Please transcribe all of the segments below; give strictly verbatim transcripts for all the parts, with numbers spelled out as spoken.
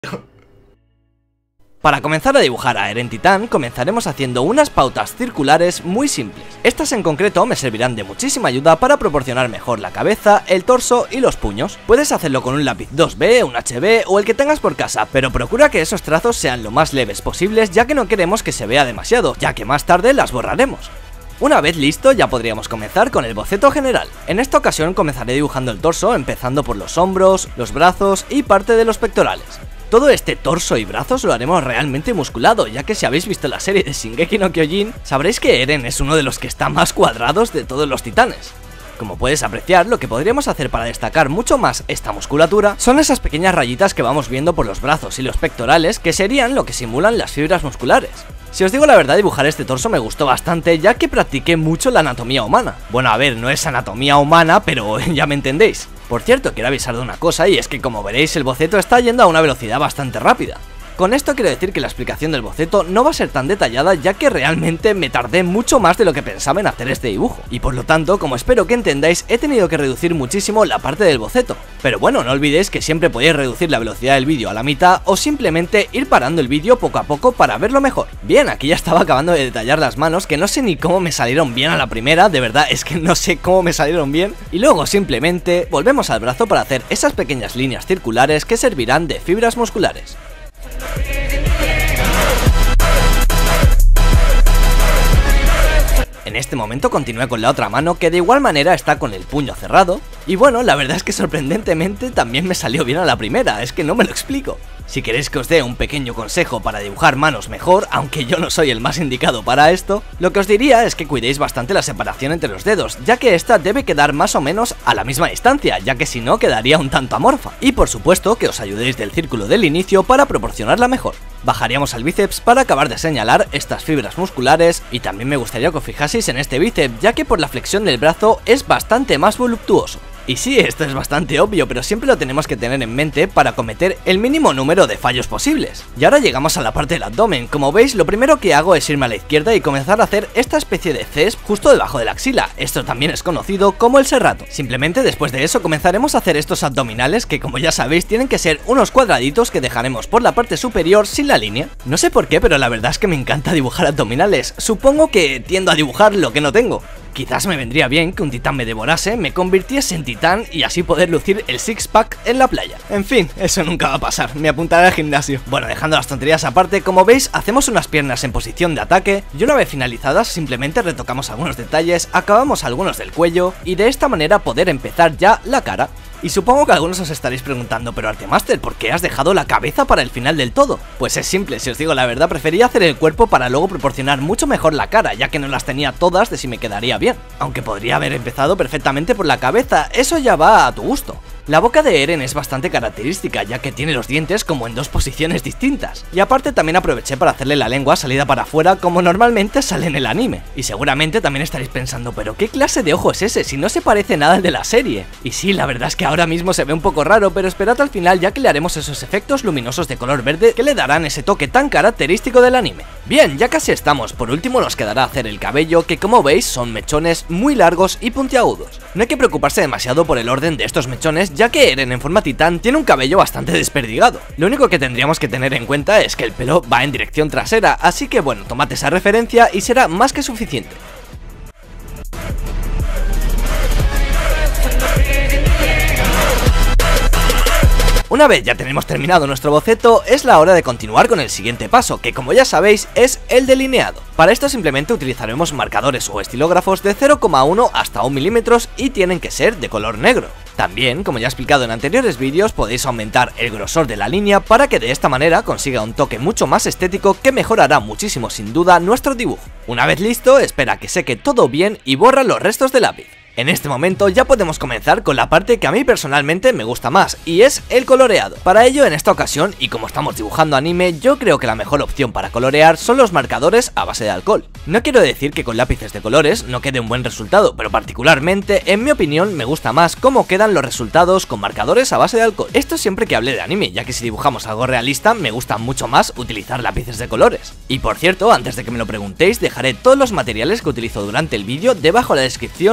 Para comenzar a dibujar a Eren Titán, comenzaremos haciendo unas pautas circulares muy simples. Estas en concreto me servirán de muchísima ayuda para proporcionar mejor la cabeza, el torso y los puños. Puedes hacerlo con un lápiz dos B, un H B o el que tengas por casa, pero procura que esos trazos sean lo más leves posibles, ya que no queremos que se vea demasiado, ya que más tarde las borraremos. Una vez listo, ya podríamos comenzar con el boceto general. En esta ocasión comenzaré dibujando el torso, empezando por los hombros, los brazos y parte de los pectorales. Todo este torso y brazos lo haremos realmente musculado, ya que si habéis visto la serie de Shingeki no Kyojin, sabréis que Eren es uno de los que está más cuadrados de todos los titanes. Como puedes apreciar, lo que podríamos hacer para destacar mucho más esta musculatura son esas pequeñas rayitas que vamos viendo por los brazos y los pectorales, que serían lo que simulan las fibras musculares. Si os digo la verdad, dibujar este torso me gustó bastante, ya que practiqué mucho la anatomía humana. Bueno, a ver, no es anatomía humana, pero ya me entendéis. Por cierto, quiero avisar de una cosa, y es que como veréis el boceto está yendo a una velocidad bastante rápida. Con esto quiero decir que la explicación del boceto no va a ser tan detallada, ya que realmente me tardé mucho más de lo que pensaba en hacer este dibujo. Y por lo tanto, como espero que entendáis, he tenido que reducir muchísimo la parte del boceto. Pero bueno, no olvidéis que siempre podéis reducir la velocidad del vídeo a la mitad o simplemente ir parando el vídeo poco a poco para verlo mejor. Bien, aquí ya estaba acabando de detallar las manos, que no sé ni cómo me salieron bien a la primera, de verdad es que no sé cómo me salieron bien. Y luego simplemente volvemos al brazo para hacer esas pequeñas líneas circulares que servirán de fibras musculares. En este momento continué con la otra mano, que de igual manera está con el puño cerrado. Y bueno, la verdad es que sorprendentemente también me salió bien a la primera, es que no me lo explico. Si queréis que os dé un pequeño consejo para dibujar manos mejor, aunque yo no soy el más indicado para esto, lo que os diría es que cuidéis bastante la separación entre los dedos, ya que esta debe quedar más o menos a la misma distancia, ya que si no quedaría un tanto amorfa. Y por supuesto que os ayudéis del círculo del inicio para proporcionarla mejor. Bajaríamos al bíceps para acabar de señalar estas fibras musculares, y también me gustaría que os fijaseis en este bíceps, ya que por la flexión del brazo es bastante más voluptuoso. Y sí, esto es bastante obvio, pero siempre lo tenemos que tener en mente para cometer el mínimo número de fallos posibles. Y ahora llegamos a la parte del abdomen. Como veis, lo primero que hago es irme a la izquierda y comenzar a hacer esta especie de C justo debajo de la axila. Esto también es conocido como el serrato. Simplemente después de eso comenzaremos a hacer estos abdominales, que como ya sabéis tienen que ser unos cuadraditos que dejaremos por la parte superior sin la línea. No sé por qué, pero la verdad es que me encanta dibujar abdominales. Supongo que tiendo a dibujar lo que no tengo. Quizás me vendría bien que un titán me devorase, me convirtiese en titán y así poder lucir el six pack en la playa. En fin, eso nunca va a pasar, me apuntaré al gimnasio. Bueno, dejando las tonterías aparte, como veis, hacemos unas piernas en posición de ataque y una vez finalizadas simplemente retocamos algunos detalles, acabamos algunos del cuello y de esta manera poder empezar ya la cara. Y supongo que algunos os estaréis preguntando, pero Artemaster, ¿por qué has dejado la cabeza para el final del todo? Pues es simple, si os digo la verdad, prefería hacer el cuerpo para luego proporcionar mucho mejor la cara, ya que no las tenía todas de si me quedaría bien. Aunque podría haber empezado perfectamente por la cabeza, eso ya va a tu gusto. La boca de Eren es bastante característica, ya que tiene los dientes como en dos posiciones distintas. Y aparte también aproveché para hacerle la lengua salida para afuera como normalmente sale en el anime. Y seguramente también estaréis pensando, ¿pero qué clase de ojo es ese si no se parece nada al de la serie? Y sí, la verdad es que ahora mismo se ve un poco raro, pero esperad al final ya que le haremos esos efectos luminosos de color verde que le darán ese toque tan característico del anime. Bien, ya casi estamos. Por último nos quedará hacer el cabello, que como veis son mechones muy largos y puntiagudos. No hay que preocuparse demasiado por el orden de estos mechones, ya que Eren en forma titán tiene un cabello bastante desperdigado. Lo único que tendríamos que tener en cuenta es que el pelo va en dirección trasera, así que bueno, tomad esa referencia y será más que suficiente. Una vez ya tenemos terminado nuestro boceto, es la hora de continuar con el siguiente paso, que como ya sabéis es el delineado. Para esto simplemente utilizaremos marcadores o estilógrafos de cero coma uno hasta un milímetro y tienen que ser de color negro. También, como ya he explicado en anteriores vídeos, podéis aumentar el grosor de la línea para que de esta manera consiga un toque mucho más estético que mejorará muchísimo sin duda nuestro dibujo. Una vez listo, espera que seque todo bien y borra los restos de lápiz. En este momento ya podemos comenzar con la parte que a mí personalmente me gusta más, y es el coloreado. Para ello, en esta ocasión, y como estamos dibujando anime, yo creo que la mejor opción para colorear son los marcadores a base de alcohol. No quiero decir que con lápices de colores no quede un buen resultado, pero particularmente, en mi opinión, me gusta más cómo quedan los resultados con marcadores a base de alcohol. Esto siempre que hable de anime, ya que si dibujamos algo realista, me gusta mucho más utilizar lápices de colores. Y por cierto, antes de que me lo preguntéis, dejaré todos los materiales que utilizo durante el vídeo debajo de la descripción con sus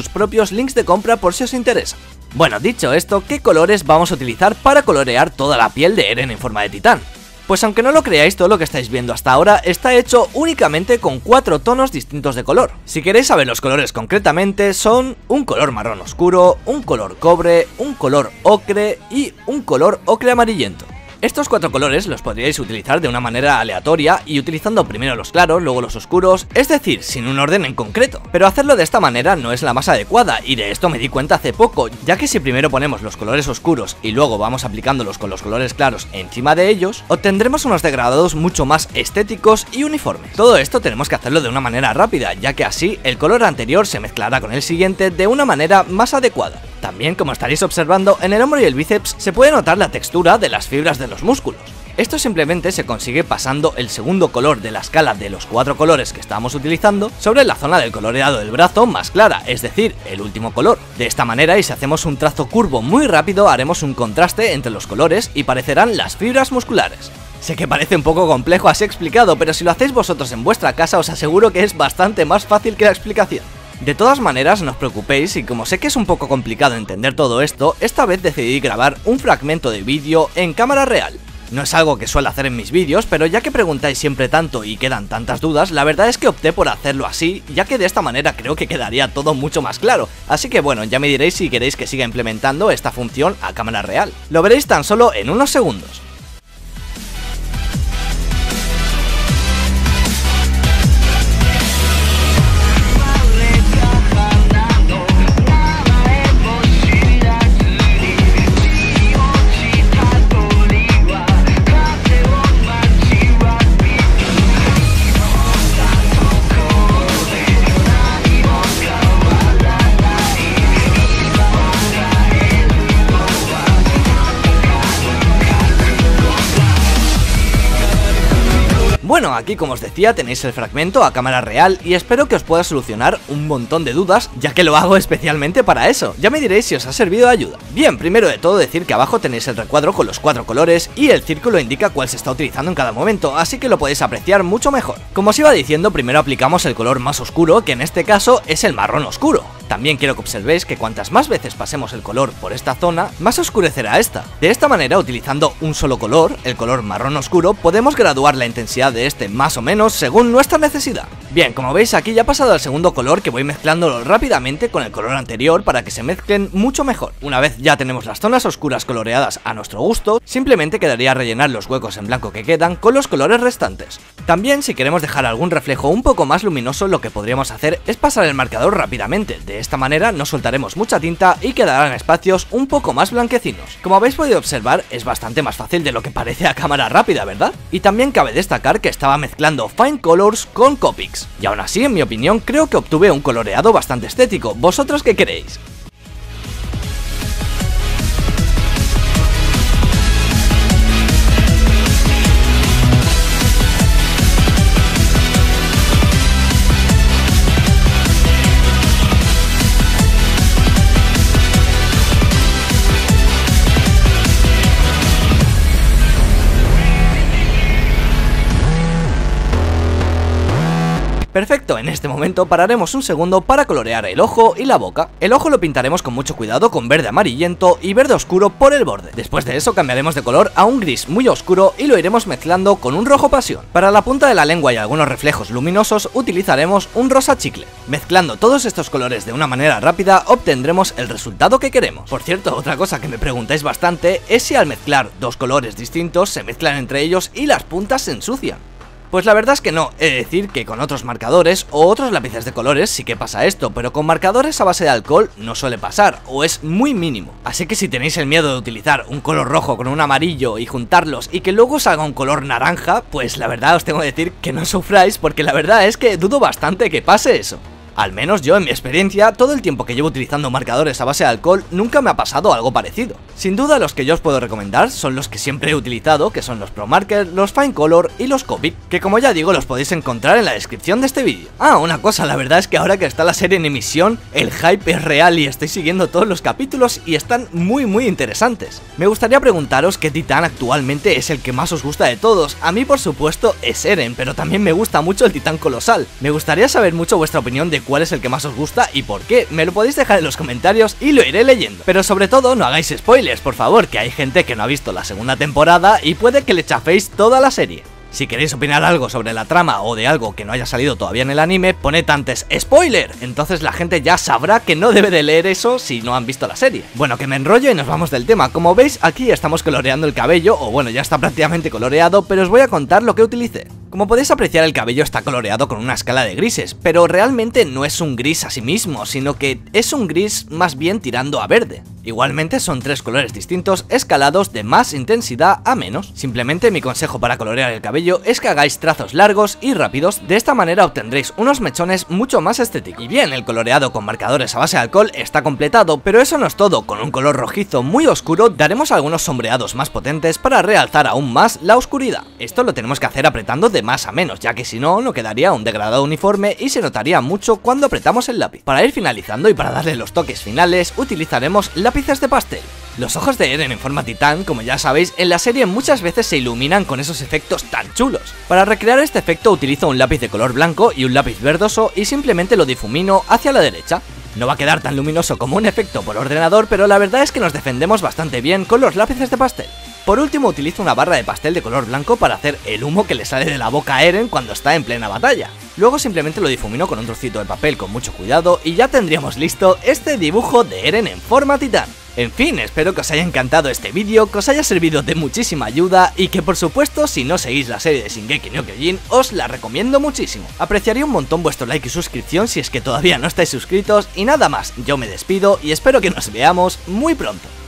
nuestros propios links de compra por si os interesa. Bueno, dicho esto, ¿qué colores vamos a utilizar para colorear toda la piel de Eren en forma de titán? Pues aunque no lo creáis, todo lo que estáis viendo hasta ahora está hecho únicamente con cuatro tonos distintos de color. Si queréis saber los colores concretamente, son un color marrón oscuro, un color cobre, un color ocre y un color ocre amarillento. Estos cuatro colores los podríais utilizar de una manera aleatoria y utilizando primero los claros, luego los oscuros, es decir, sin un orden en concreto. Pero hacerlo de esta manera no es la más adecuada y de esto me di cuenta hace poco, ya que si primero ponemos los colores oscuros y luego vamos aplicándolos con los colores claros encima de ellos, obtendremos unos degradados mucho más estéticos y uniformes. Todo esto tenemos que hacerlo de una manera rápida, ya que así el color anterior se mezclará con el siguiente de una manera más adecuada. También, como estaréis observando, en el hombro y el bíceps se puede notar la textura de las fibras de los músculos. Esto simplemente se consigue pasando el segundo color de la escala de los cuatro colores que estamos utilizando sobre la zona del coloreado del brazo más clara, es decir, el último color. De esta manera, y si hacemos un trazo curvo muy rápido, haremos un contraste entre los colores y parecerán las fibras musculares. Sé que parece un poco complejo así explicado, pero si lo hacéis vosotros en vuestra casa os aseguro que es bastante más fácil que la explicación. De todas maneras, no os preocupéis, y como sé que es un poco complicado entender todo esto, esta vez decidí grabar un fragmento de vídeo en cámara real. No es algo que suelo hacer en mis vídeos, pero ya que preguntáis siempre tanto y quedan tantas dudas, la verdad es que opté por hacerlo así, ya que de esta manera creo que quedaría todo mucho más claro. Así que bueno, ya me diréis si queréis que siga implementando esta función a cámara real. Lo veréis tan solo en unos segundos. Bueno, aquí como os decía tenéis el fragmento a cámara real y espero que os pueda solucionar un montón de dudas, ya que lo hago especialmente para eso. Ya me diréis si os ha servido de ayuda. Bien, primero de todo decir que abajo tenéis el recuadro con los cuatro colores y el círculo indica cuál se está utilizando en cada momento, así que lo podéis apreciar mucho mejor. Como os iba diciendo, primero aplicamos el color más oscuro, que en este caso es el marrón oscuro. También quiero que observéis que cuantas más veces pasemos el color por esta zona, más oscurecerá esta. De esta manera, utilizando un solo color, el color marrón oscuro, podemos graduar la intensidad de este más o menos según nuestra necesidad. Bien, como veis aquí ya he pasado al segundo color, que voy mezclándolo rápidamente con el color anterior para que se mezclen mucho mejor. Una vez ya tenemos las zonas oscuras coloreadas a nuestro gusto, simplemente quedaría rellenar los huecos en blanco que quedan con los colores restantes. También, si queremos dejar algún reflejo un poco más luminoso, lo que podríamos hacer es pasar el marcador rápidamente. De esta manera no soltaremos mucha tinta y quedarán espacios un poco más blanquecinos. Como habéis podido observar, es bastante más fácil de lo que parece a cámara rápida, ¿verdad? Y también cabe destacar que estaba mezclando Fine Colors con Copics, y aún así, en mi opinión, creo que obtuve un coloreado bastante estético. ¿Vosotros qué queréis? Perfecto, en este momento pararemos un segundo para colorear el ojo y la boca. El ojo lo pintaremos con mucho cuidado con verde amarillento y verde oscuro por el borde. Después de eso cambiaremos de color a un gris muy oscuro y lo iremos mezclando con un rojo pasión. Para la punta de la lengua y algunos reflejos luminosos utilizaremos un rosa chicle. Mezclando todos estos colores de una manera rápida obtendremos el resultado que queremos. Por cierto, otra cosa que me preguntáis bastante es si al mezclar dos colores distintos se mezclan entre ellos y las puntas se ensucian. Pues la verdad es que no, he de decir que con otros marcadores o otros lápices de colores sí que pasa esto, pero con marcadores a base de alcohol no suele pasar, o es muy mínimo. Así que si tenéis el miedo de utilizar un color rojo con un amarillo y juntarlos y que luego salga un color naranja, pues la verdad os tengo que decir que no sufráis, porque la verdad es que dudo bastante que pase eso. Al menos yo, en mi experiencia, todo el tiempo que llevo utilizando marcadores a base de alcohol, nunca me ha pasado algo parecido. Sin duda, los que yo os puedo recomendar son los que siempre he utilizado, que son los Pro Marker, los Fine Color y los Copic, que como ya digo, los podéis encontrar en la descripción de este vídeo. Ah, una cosa, la verdad es que ahora que está la serie en emisión, el hype es real y estoy siguiendo todos los capítulos y están muy muy interesantes. Me gustaría preguntaros qué titán actualmente es el que más os gusta de todos. A mí, por supuesto, es Eren, pero también me gusta mucho el titán colosal. Me gustaría saber mucho vuestra opinión de cuál es el que más os gusta y por qué. Me lo podéis dejar en los comentarios y lo iré leyendo. Pero sobre todo no hagáis spoilers, por favor, que hay gente que no ha visto la segunda temporada y puede que le chaféis toda la serie. Si queréis opinar algo sobre la trama o de algo que no haya salido todavía en el anime, poned antes ¡spoiler! Entonces la gente ya sabrá que no debe de leer eso si no han visto la serie. Bueno, que me enrollo y nos vamos del tema. Como veis, aquí estamos coloreando el cabello, o bueno, ya está prácticamente coloreado, pero os voy a contar lo que utilicé. Como podéis apreciar, el cabello está coloreado con una escala de grises, pero realmente no es un gris a sí mismo, sino que es un gris más bien tirando a verde. Igualmente son tres colores distintos escalados de más intensidad a menos. Simplemente mi consejo para colorear el cabello es que hagáis trazos largos y rápidos, de esta manera obtendréis unos mechones mucho más estéticos. Y bien, el coloreado con marcadores a base de alcohol está completado, pero eso no es todo. Con un color rojizo muy oscuro daremos algunos sombreados más potentes para realzar aún más la oscuridad. Esto lo tenemos que hacer apretando de más a menos, ya que si no, no quedaría un degradado uniforme y se notaría mucho cuando apretamos el lápiz. Para ir finalizando y para darle los toques finales, utilizaremos lápices de pastel. Los ojos de Eren en forma titán, como ya sabéis, en la serie muchas veces se iluminan con esos efectos tan chulos. Para recrear este efecto utilizo un lápiz de color blanco y un lápiz verdoso y simplemente lo difumino hacia la derecha. No va a quedar tan luminoso como un efecto por ordenador, pero la verdad es que nos defendemos bastante bien con los lápices de pastel. Por último, utilizo una barra de pastel de color blanco para hacer el humo que le sale de la boca a Eren cuando está en plena batalla. Luego simplemente lo difumino con un trocito de papel con mucho cuidado y ya tendríamos listo este dibujo de Eren en forma titán. En fin, espero que os haya encantado este vídeo, que os haya servido de muchísima ayuda y que por supuesto si no seguís la serie de Shingeki no Kyojin os la recomiendo muchísimo. Apreciaría un montón vuestro like y suscripción si es que todavía no estáis suscritos y nada más, yo me despido y espero que nos veamos muy pronto.